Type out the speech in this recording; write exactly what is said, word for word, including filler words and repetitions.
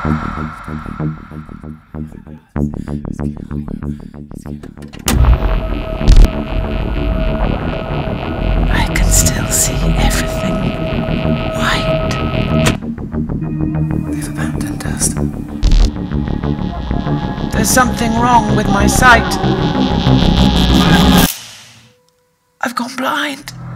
I can still see everything white. They've abandoned us. There's something wrong with my sight. I've gone blind.